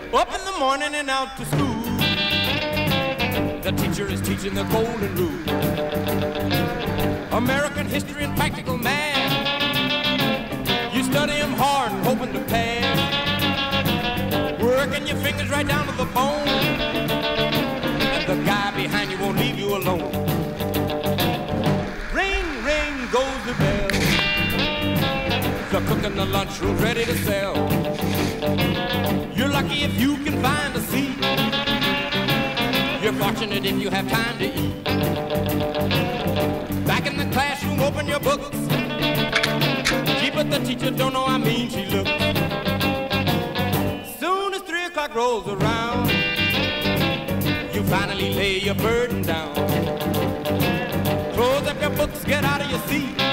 Up in the morning and out to school. The teacher is teaching the golden rule. American history and practical math. You study them hard and hoping to pass. Working your fingers right down to the bone. And the guy behind you won't leave you alone. Ring, ring goes the bell. The cook in the lunchroom's ready to sell. You're lucky if you can find a seat. You're fortunate if you have time to eat. Back in the classroom, open your books. Gee, but the teacher don't know how mean she looks. Soon as 3 o'clock rolls around, you finally lay your burden down. Close up your books, get out of your seat.